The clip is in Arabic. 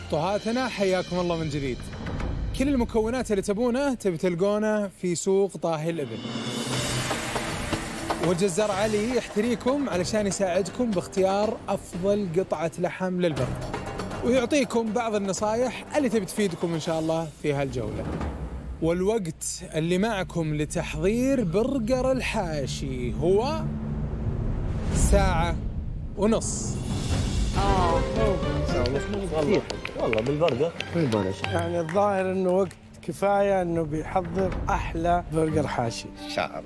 طهاتنا حياكم الله من جديد. كل المكونات اللي تبونه تبي تلقونه في سوق طاهي الإبل، والجزار علي يحتريكم علشان يساعدكم باختيار أفضل قطعة لحم للبرجر، ويعطيكم بعض النصايح اللي تبي تفيدكم إن شاء الله في هالجولة. والوقت اللي معكم لتحضير برجر الحاشي هو 1.5 ساعة. والله بالبرجر ببلاش. يعني الظاهر انه وقت كفايه انه بيحضر احلى برجر حاشي.